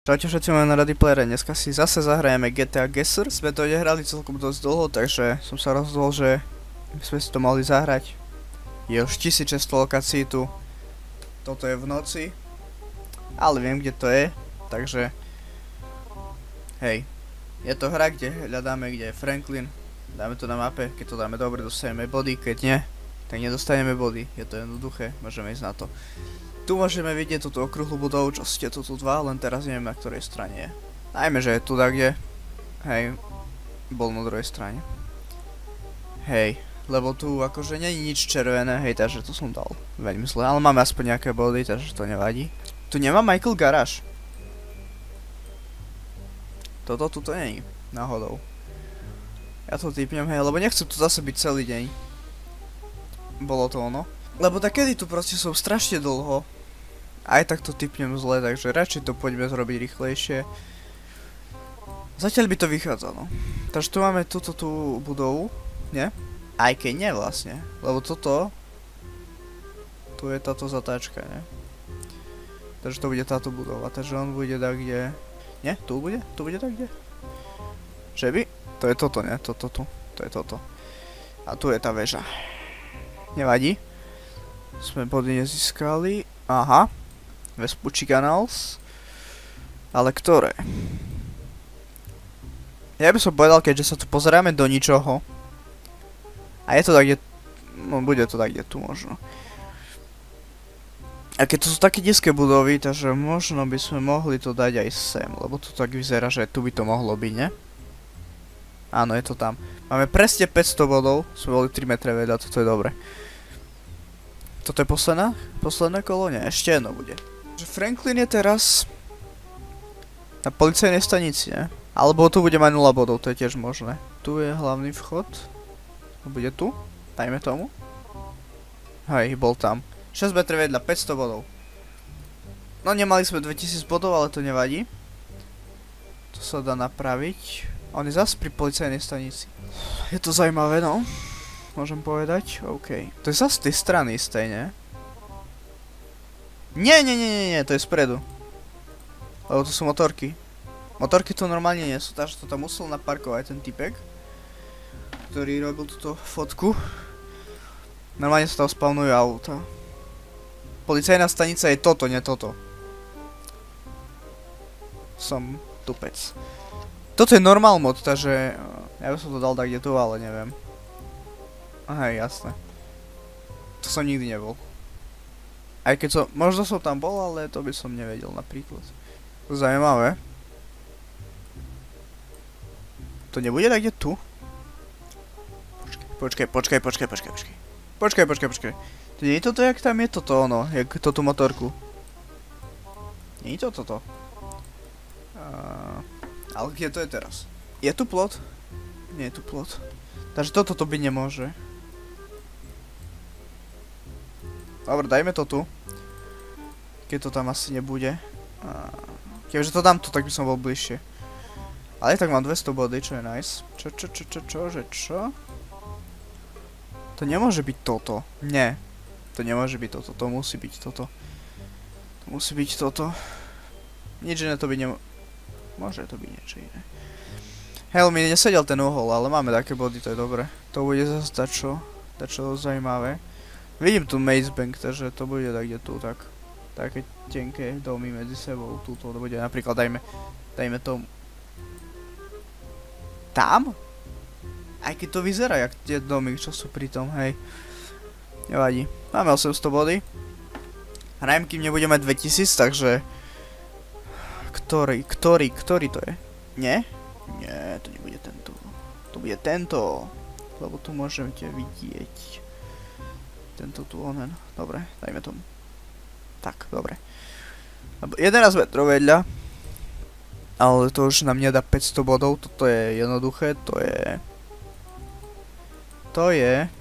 Čaute všetci, máme na Ready Playere, dneska si zase zahrajeme GTA Gesser. Sme to nehrali celkom dosť dlho, takže som sa rozhodol, že by sme si to mohli zahrať. Je už 1600 lokácií tu. Toto je v noci. Ale viem, kde to je, takže... Hej. Je to hra, kde hľadáme, kde je Franklin. Dáme to na mape, keď to dáme dobre, dostaneme body, keď nie, tak nedostaneme body. Je to jednoduché, môžeme ísť na to. Tu môžeme vidieť túto okrúhlu budovu, čo ste tu dva, len teraz neviem, na ktorej strane je. Najmä, že je tu tak, kde... Hej, bol na druhej strane. Hej, lebo tu akože nie je nič červené, hej, takže to som dal veľmi zle, ale máme aspoň nejaké body, takže to nevadí. Tu nemá Michael garáž. Toto tu nie je, náhodou. Ja to typnem, hej, lebo nechcem tu zase byť celý deň. Bolo to ono. Lebo takedy tu proste sú strašne dlho. Aj tak to typnem zle, takže radšej to poďme zrobiť rýchlejšie. Zatiaľ by to vychádzalo. Takže tu máme túto tú budovu, nie? Aj keď nie vlastne, lebo toto... Tu je táto zatáčka, nie? Takže to bude táto budova, takže on bude tak kde... Nie? Tu bude? Tu bude tak kde? Že by? To je toto, nie? Toto tu. To je toto. A tu je tá väža. Nevadí. Sme body nezískali. Aha. Vespucci Canals. Ale ktoré? Ja by som povedal, keďže sa tu pozeráme do ničoho. A je to tak, kde... No, bude to tak, kde tu možno. A keď to sú také nízke budovy, takže možno by sme mohli to dať aj sem. Lebo to tak vyzerá, že tu by to mohlo byť, ne? Áno, je to tam. Máme presne 500 bodov. Sme boli 3 metre vedľa, toto je dobre. Toto je posledné kolo? Nie, ešte jedno bude. Franklin je teraz na policajnej stanici, ne? Alebo tu bude mať 0 bodov, to je tiež možné. Tu je hlavný vchod. Bude tu? Dajme tomu. Hej, bol tam. 6 metre vedľa, 500 bodov. No nemali sme 2000 bodov, ale to nevadí. To sa dá napraviť. On je zase pri policajnej stanici. Je to zaujímavé, no. Môžem povedať? OK. To je zase z tej strany istej, ne? Nie, to je spredu. Lebo to sú motorky. Motorky tu normálne nie sú, takže to tam musel naparkovať ten typek, ktorý robil túto fotku. Normálne sa tam spawnujú auta. Policajná stanica je toto, nie toto. Som tupec. Toto je normal mod, takže ja by som to dal tak kde tu, ale neviem. Aha, jasné. To som nikdy nebol. Aj keď som, možno som tam bol, ale to by som nevedel napríklad. Zajímavé. To nebude tak kde tu? Počkaj. To nie je toto, jak tam je toto ono, jak toto motorku. Nie je to toto. Ale kde to je teraz? Je tu plot? Nie je tu plot. Takže toto to byť nemôže. Dobre, dajme to tu. Keď to tam asi nebude. Keďže to dám tu, tak by som bol bližšie. Ale tak mám 200 body, čo je nice. Čo? To nemôže byť toto. Nie. To nemôže byť toto, to musí byť toto. To musí byť toto. Nič iné to by nemôže. Môže to byť niečo iné. Hej, mi nesedel ten uhol, ale máme také body, to je dobre. To bude zase dačo zaujímavé. Vidím tu Maze Bank, takže to bude tak kde tu, tak. Také tenké domy medzi sebou, túto to bude napríklad, dajme tomu. Tam? Aj keď to vyzerá, jak tie domy, čo sú pri tom, hej. Nevadí. Máme 800 body. Hrajem, kým nebudeme mať 2000, takže... Ktorý to je? Nie? Nie, to nebude tento. To bude tento. Lebo tu môžete vidieť. Tento tu onen. Dobre, dajme tomu. Tak, dobre. 11 metrov vedľa. Ale to už nám nedá 500 bodov. Toto je jednoduché. To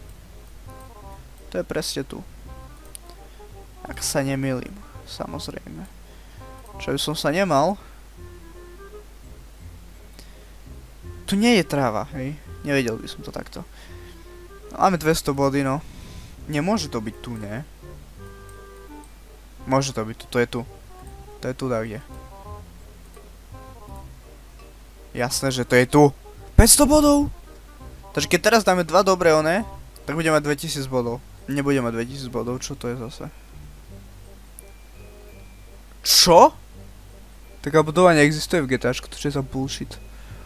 je presne tu. Ak sa nemýlim. Samozrejme. Čo by som sa nemal. Tu nie je tráva, hej. Nevedel by som to takto. Máme 200 body, no. Nemôže to byť tu, nie? Môže to byť, to je tu. To je tu, tak kde. Jasné, že to je tu. 500 bodov! Takže keď teraz dáme 2 dobré one, tak budeme mať 2000 bodov. Nebudeme mať 2000 bodov, čo to je zase? Čo? Taká budova neexistuje v GTAčku, to čo je za bullshit.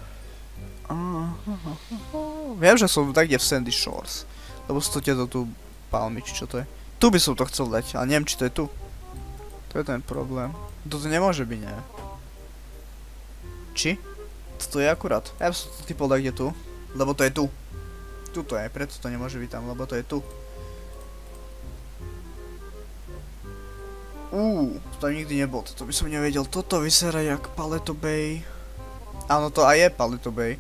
Viem, že som tak kde v Sandy Shores. Lebo sú to tieto tu palmy, či čo to je. Tu by som to chcel dať, ale neviem, či to je tu. To je ten problém. Toto nemôže byť, nie? Či? Toto je akurát. Ja by som to typol tak kde tu. Lebo to je tu. Tuto je, preto to nemôže byť tam, lebo to je tu. To tam nikdy nebol, toto by som nevedel. Toto vyzerá jak Paleto Bay. Áno, to aj je Paleto Bay.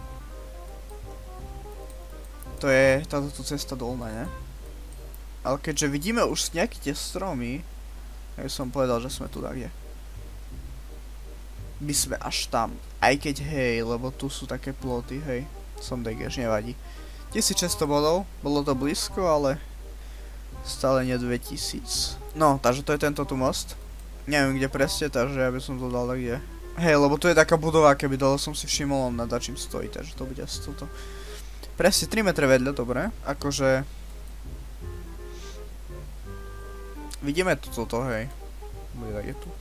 To je táto tu cesta dolná, ne? Ale keďže vidíme už nejaké tie stromy, ja by som povedal, že sme tu tak je. My sme až tam. Aj keď hej, lebo tu sú také ploty, hej. Som degež, nevadí. 1600 bodov, bolo to blízko, ale stále nie 2000. No, takže to je tento tu most. Neviem kde presne, takže ja by som to dal tak kde. Hej, lebo tu je taká budova, keby dole som si všimol, on nad čím stojí, takže to bude asi toto. Presne 3 metre vedľa, dobre. Akože... Vidíme toto, hej. Bude tak je tu.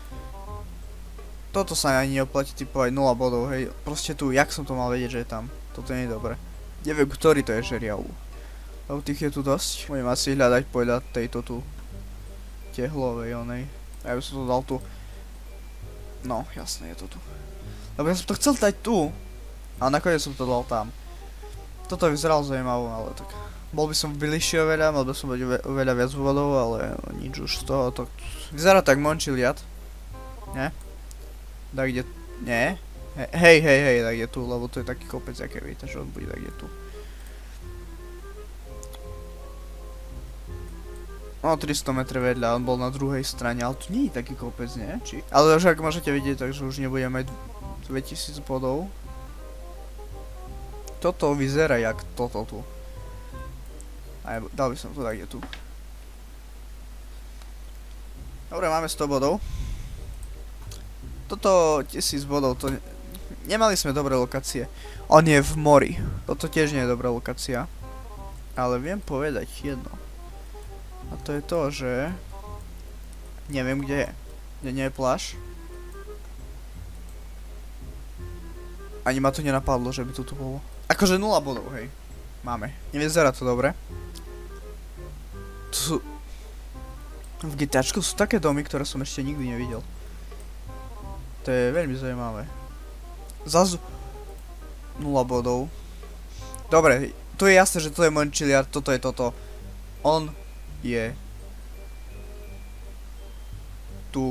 Toto sa ani neoplatí typovať 0 bodov, hej. Proste tu, jak som to mal vedieť, že je tam. Toto nie je dobre. Neviem, ktorý to je žeriav. Lebo tých je tu dosť. Budem asi hľadať podľa tejto tu tehlovej onej. Ja by som to dal tu. No, jasné, je to tu. Lebo ja som to chcel dať tu. A nakoniec som to dal tam. Toto vyzeralo zaujímavé, ale tak. Bol by som bližšie oveľa, mal by som mať oveľa viac vodov, ale nič už z toho. To... Vyzerá tak Mončiliad. Nie? Tak kde... Nie? Hej, tak je tu, lebo to je taký kopec, aké viete, že on bude tak je tu. No 300 metre vedľa, on bol na druhej strane, ale tu nie je taký kopec, nie? Či? Ale už ak môžete vidieť, takže už nebudeme mať 2000 bodov. Toto vyzerá jak toto tu. A dal by som to tak je tu. Dobre, máme 100 bodov. Toto 1000 bodov, to... Nemali sme dobré lokácie. On je v mori. Toto tiež nie je dobrá lokácia. Ale viem povedať jedno. A to je to, že... Neviem kde je. Kde nie je pláž. Ani ma to nenapadlo, že by to tu bolo. Akože 0 bodov, hej. Máme. Nevyzerá to dobre. Tu sú... V GTAčku sú také domy, ktoré som ešte nikdy nevidel. To je veľmi zaujímavé. Zas 0 bodov. Dobre, tu je jasné, že to je Mončiliad, toto je toto. On je tu.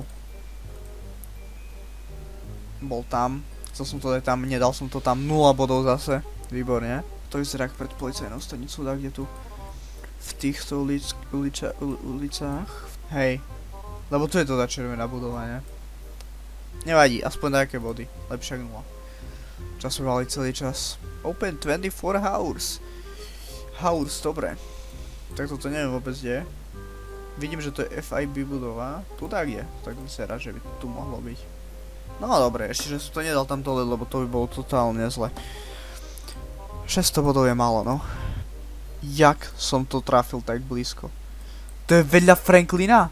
Bol tam. Chcel som to dať tam, nedal som to tam. 0 bodov zase. Výborne. To vyzerá pred policajnou stanicou, tak kde tu. V týchto ulicách. Hej. Lebo tu je to tá červená budova, ne? Nevadí, aspoň nejaké body. Lepšie ako 0. Časovali celý čas. Open 24 hours. Hours, dobre. Tak toto neviem vôbec kde je. Vidím, že to je FIB budova. Tu tak je. Tak vyzerá, že by tu mohlo byť. No dobre, ešte že som to nedal tam dole, lebo to by bolo totálne zle. 600 bodov je málo, no. Jak som to trafil tak blízko? To je vedľa Franklina?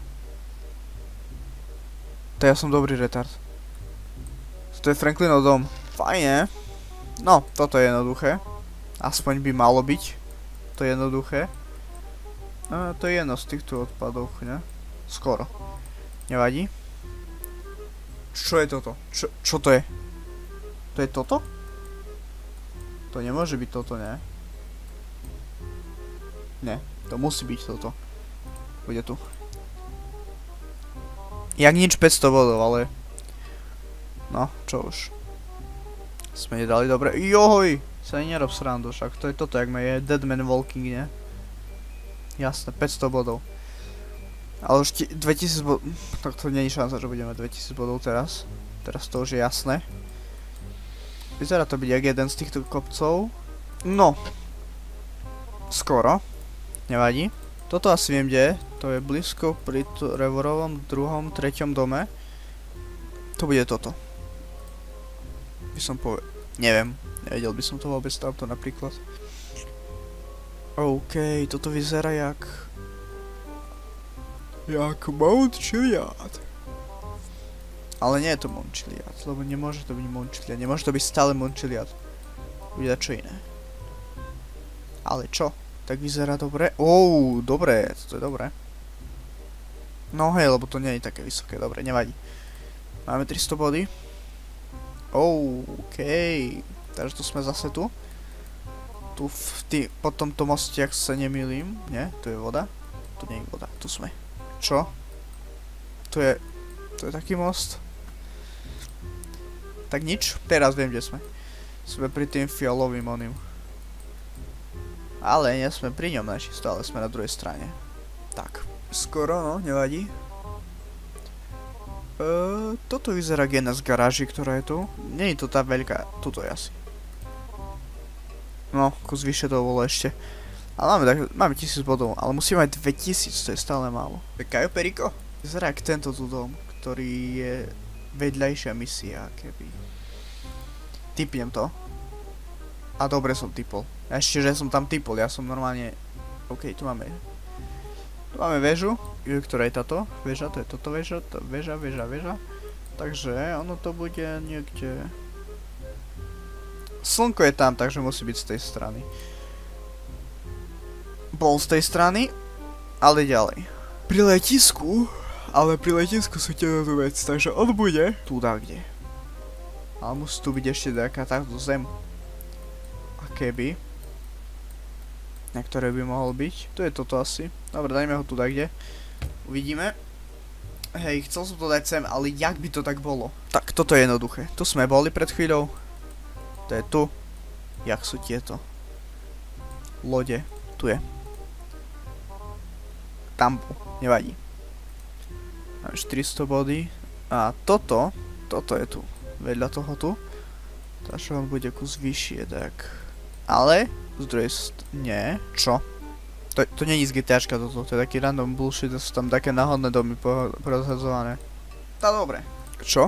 To ja som dobrý retard. To je Franklinov dom. Fajne. No, toto je jednoduché. Aspoň by malo byť. To je jednoduché. To je jedno z týchto odpadov, ne? Skoro. Nevadí. Čo je toto? Čo to je? To je toto? To nemôže byť toto, ne? Ne, to musí byť toto. Bude tu. Jak nič 500 bodov, ale... No, čo už. Sme nedali dobre. Johoj! Sa ani nerob srandu, však to je toto, jak ma je Dead Man Walking, ne? Jasné, 500 bodov. Ale už 2000 bodov... Tak to nie je šanca, že budeme 2000 bodov teraz. Teraz to už je jasné. Vyzerá to byť jak jeden z týchto kopcov. No. Skoro. Nevadí. Toto asi viem, kde je. To je blízko pri Trevorovom 2., 3. dome. To bude toto. By som povedal. Neviem, nevedel by som to vôbec tamto napríklad. OK, toto vyzerá jak Mount Chiliad. Ale nie je to Mount Chiliad, lebo nemôže to byť Mount Chiliad, nemôže to byť stále Mount Chiliad. Bude čo iné. Ale čo? Tak vyzerá dobre. Dobre, to je dobré. No hej, lebo to nie je také vysoké, dobre, nevadí. Máme 300 body. OK. Takže tu sme zase tu. Tu po tomto moste, ak sa nemýlim. Nie, tu je voda. Tu nie je voda, tu sme. Čo? To je taký most. Tak nič, teraz viem, kde sme. Sme pri tým fialovým oným. Ale nie sme pri ňom načisto, ale sme na druhej strane. Tak, skoro, no, nevadí. Toto vyzerá jedna z garáží, ktorá je tu. Nie je to tá veľká, tuto je asi. No, kus vyššie to bolo ešte. Ale máme 1000 bodov, ale musíme mať 2000, to je stále málo. Kajo Perico? Vyzerá jak tento tu dom, ktorý je vedľajšia misia, keby. Typnem to. A dobre som typol. Ešte, že som tam typol, ja som normálne... OK, tu máme väžu, ktorá je táto väža, to je toto väža, väža. Takže ono to bude niekde... Slnko je tam, takže musí byť z tej strany. Bol z tej strany, ale ďalej. Pri letisku sú tu vec, takže on bude tu kde. Ale musí tu byť ešte nejaká táto zem. A keby... na ktoré by mohol byť. To je toto asi. Dobre, dajme ho tu kde. Uvidíme. Hej, chcel som to dať sem, ale jak by to tak bolo? Tak, toto je jednoduché. Tu sme boli pred chvíľou. To je tu. Jak sú tieto lode. Tu je. Tam bol. Nevadí. Máme 400 body. A toto je tu. Vedľa toho tu. Takže on bude kus vyššie, tak. Ale... nie, čo? To nie je z GTAčka toto, to je taký random bullshit, sú tam také náhodné domy porozhadzované. Tá dobre. Čo?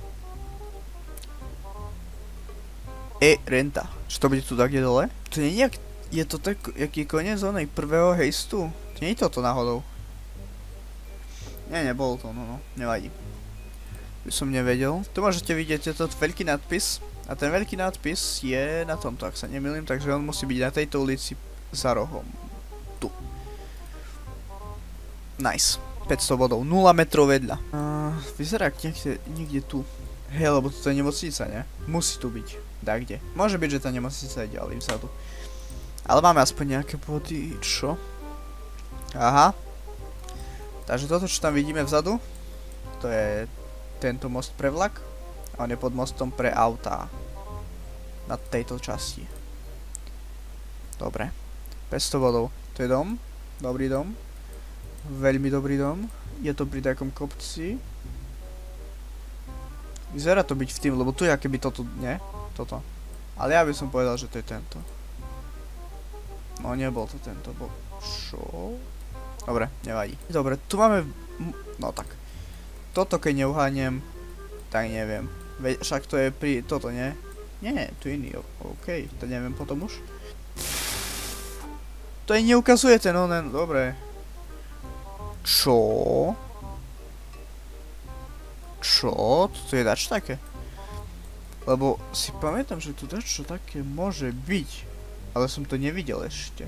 Renta. Čo to bude tu tak dole? To nie je je to tak, jaký koniec onej prvého hejstu? To nie je toto náhodou. Nie, nebolo to, no, nevadí. By som nevedel. Tu môžete vidieť, je to veľký nadpis. A ten veľký nadpis je na tomto, ak sa nemýlim, takže on musí byť na tejto ulici za rohom. Tu. Nice. 500 bodov. 0 metrov vedľa. Vyzerá niekde tu. Hej, lebo toto je nemocnica, ne? Musí tu byť. Kde. Môže byť, že tá nemocnica je ďalej vzadu. Ale máme aspoň nejaké body. Čo? Aha. Takže toto, čo tam vidíme vzadu, to je tento most pre vlak. A on je pod mostom pre autá. Na tejto časti. Dobre. 500 bodov. To je dom. Dobrý dom. Veľmi dobrý dom. Je to pri takom kopci. Vyzerá to byť v tým, lebo tu je akéby toto, nie? Toto. Ale ja by som povedal, že to je tento. No nebol to tento, bol... Čo? Dobre, nevadí. Dobre, tu máme... No tak. Toto keď neuhánem, tak neviem. Však to je pri... Toto, nie? Nie, tu iný, OK, to neviem potom už. To aj neukazuje ten onen, dobre. Čo? Čo? Toto je dač také? Lebo si pamätám, že tu dačo také môže byť. Ale som to nevidel ešte.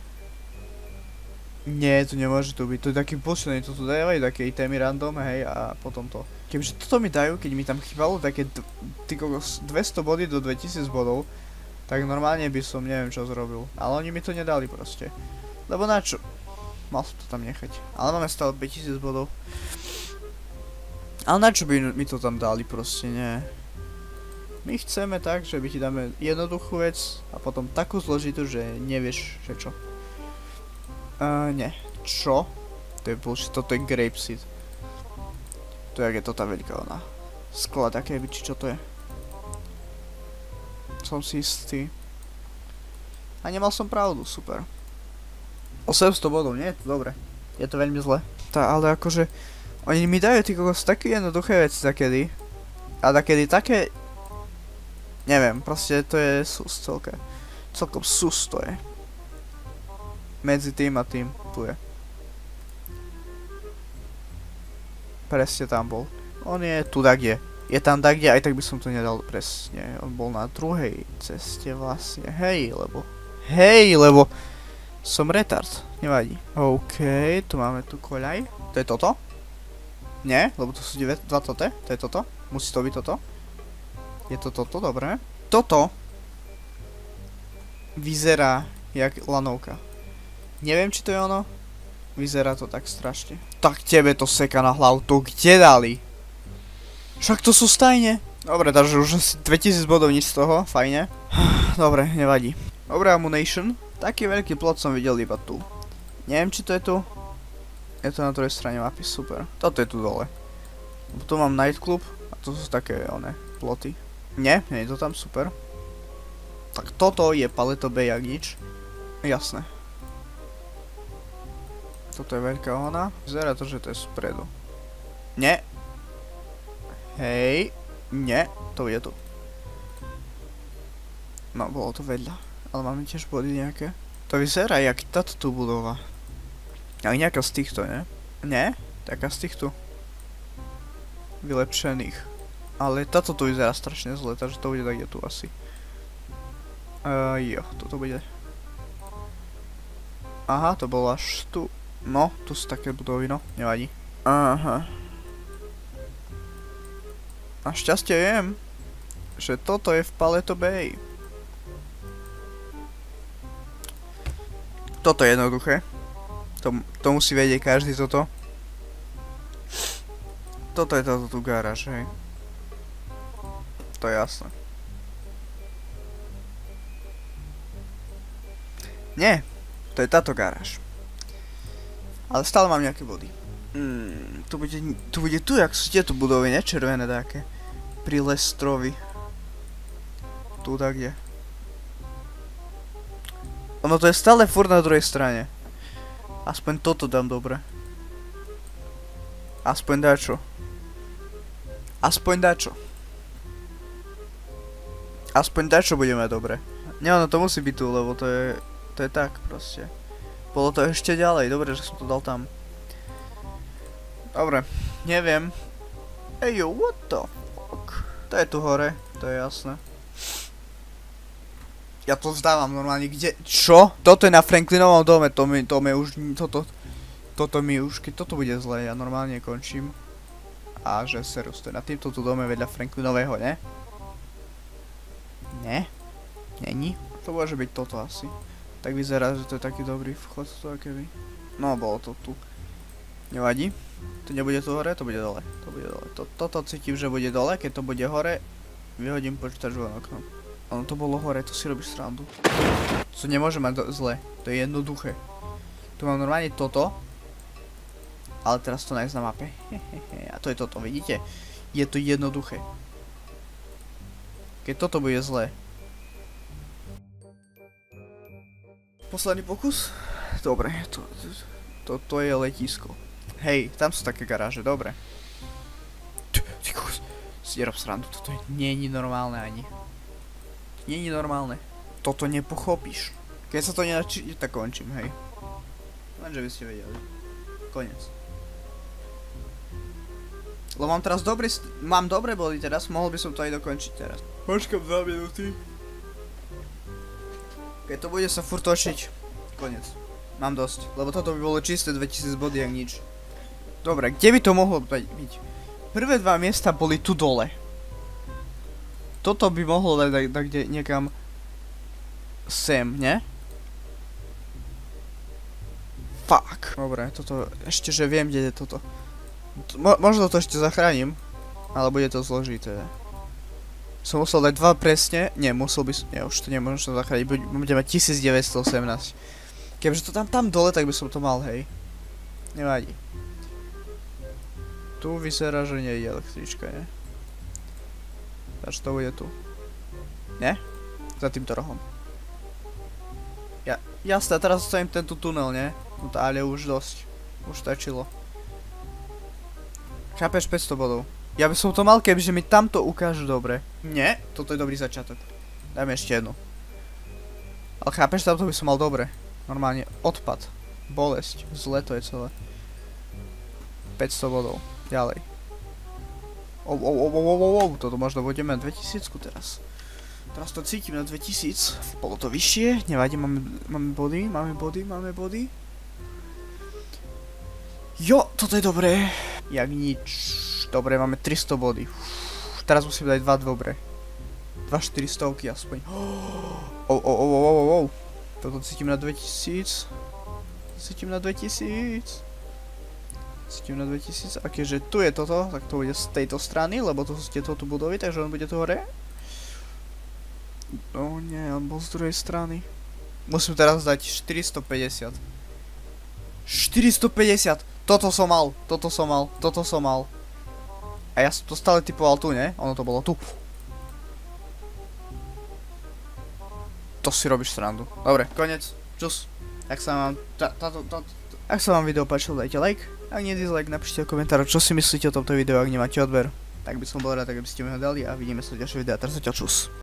Nie, to nemôže tu byť, to je taký posledný, to tu dávajú také itémy random, hej, a potom to. Kebyže toto mi dajú, keď mi tam chýbalo také 200 body do 2000 bodov, tak normálne by som neviem čo zrobil. Ale oni mi to nedali proste. Lebo na čo? Mal som to tam nechať. Ale máme stále 5000 bodov. Ale na čo by mi to tam dali proste, nie. My chceme tak, že by ti dáme jednoduchú vec a potom takú zložitú, že nevieš, že čo. Nie. Čo? To je bullshit, toto je grapeseed. To je to tá veľká ona. Sklad aké by, či čo to je. Som si istý. A nemal som pravdu, super. 800 bodov, nie je to dobre. Je to veľmi zle. Ale akože, oni mi dajú ty kokos také jednoduché veci takedy. A takedy také Neviem, proste to je sus celkom sus to je. Medzi tým a tým, tu je. Presne tam bol. On je tu tak je. Je tam tak kde, aj tak by som to nedal presne. On bol na druhej ceste vlastne. Hej, lebo som retard. Nevadí. OK, tu máme tu koľaj. To je toto? Nie, lebo to sú dva tote. To je toto. Musí to byť toto. Je to toto, dobre. Toto vyzerá jak lanovka. Neviem, či to je ono. Vyzerá to tak strašne. Tak tebe to seka na hlavu. To kde dali? Však to sú stajne. Dobre, takže už asi 2000 bodov, nič z toho. Fajne. Dobre, nevadí. Dobre, ammunition. Taký veľký plot som videl iba tu. Neviem, či to je tu. Je to na druhej strane mapy, super. Toto je tu dole. Tu mám nightclub. A to sú také, ploty. Nie je to tam, super. Tak toto je Paleto Bay jak nič. Jasné. Toto je veľká ona. Vyzerá to, že to je spredu. Nie. Hej. Nie. To je tu. No, bolo to vedľa. Ale máme tiež body nejaké. To vyzerá jak táto tu budova. Ale nejaká z týchto, ne? Nie? Taká z týchto. Vylepšených. Ale táto tu vyzerá strašne zle, takže to bude tak je tu asi. Jo, toto bude. Aha, to bolo až tu. No, tu sú také budovy, no, nevadí. Aha. Našťastie viem, že toto je v Paleto Bay. Toto je jednoduché. To musí vedieť každý toto. Toto je táto tu garáž, hej. To je jasné. Nie, to je táto garáž. Ale stále mám nejaké body. Tu bude tu, jak sú tieto budovy, ne? Červené také. Pri Lestrovi. Tu tak je. Ono to je stále furt na druhej strane. Aspoň toto dám dobre. Aspoň dačo. Aspoň dačo bude mať dobre. Nie, ono to musí byť tu, lebo to je tak proste. Bolo to ešte ďalej, dobre, že som to dal tam. Dobre, neviem. Ejo, what the fuck? To je tu hore, to je jasné. Ja to vzdávam normálne, kde? Čo? Toto je na Franklinovom dome, to mi už, toto mi už, keď toto bude zle, ja normálne končím. A že serius, to je na týmto tu dome vedľa Franklinového, ne? Ne? Není? To môže byť toto asi. Tak vyzerá, že to je taký dobrý vchod, to keby. No, bolo to tu. Nevadí. To nebude tu hore, to bude dole. Toto cítim, že bude dole, keď to bude hore, vyhodím počítač von oknom. Ono to bolo hore, to si robíš srandu. To nemôže mať zle, to je jednoduché. Tu mám normálne toto. Ale teraz to nájsť na mape. A to je toto, vidíte? Je to jednoduché. Keď toto bude zle. Posledný pokus? Dobre, to je letisko. Hej, tam sú také garáže, dobre. Ty kus, si nerob srandu, toto nie je normálne ani. Nie je normálne. Toto nepochopíš. Keď sa to nenačí, tak končím, hej. Lenže by ste vedeli. Konec. Lebo mám teraz mám dobré body teraz, mohol by som to aj dokončiť teraz. Počkám 2 minúty. Keď to bude sa furt točiť, konec. Mám dosť, lebo toto by bolo čisté 2000 body, jak nič. Dobre, kde by to mohlo byť? Prvé 2 miesta boli tu dole. Toto by mohlo dať kde niekam sem, ne? Fuck. Dobre, toto, ešte že viem, kde je toto. Možno to ešte zachránim, ale bude to zložité. Som musel dať 2 presne, nie, musel by som, nie, už to nemôžem zachrániť, bude mať 1918. Keďže to tam dole, tak by som to mal, hej. Nevadí. Tu vyzerá, že nie je električka, ne? Takže to bude tu. Ne? Za týmto rohom. Jasné, teraz zostavím tento tunel, ne? No ale už dosť. Už stačilo. Chápeš, 500 bodov. Ja by som to mal, kebyže mi tamto ukážu dobre. Nie, toto je dobrý začiatok. Dajme ešte jednu. Ale chápeš, tamto by som mal dobre. Normálne odpad. Bolesť. Zle to je celé. 500 bodov. Ďalej. Toto možno budeme na 2000 teraz. Teraz to cítim na 2000. Bolo to vyššie. Nevadí, máme body. Jo, toto je dobré. Jak nič. Dobre, máme 300 body. Teraz musím dať 2 dobre. 2 400 aspoň. Toto cítim na 2000. Cítim na 2000. A keďže tu je toto, tak to bude z tejto strany, lebo to sú tieto tu budovy, takže on bude tu hore. No nie, on bol z druhej strany. Musím teraz dať 450. 450! Toto som mal. A ja som to stále typoval tu, ne? Ono to bolo tu. To si robíš srandu. Dobre, konec. Čus. Ak sa vám video páčilo, dajte like. Ak nie dislike, napíšte komentár, čo si myslíte o tomto videu, ak nemáte odber. Tak by som bol rád, ak by ste mi ho dali a vidíme sa v ďalšom videu. Teraz zatiaľ čus.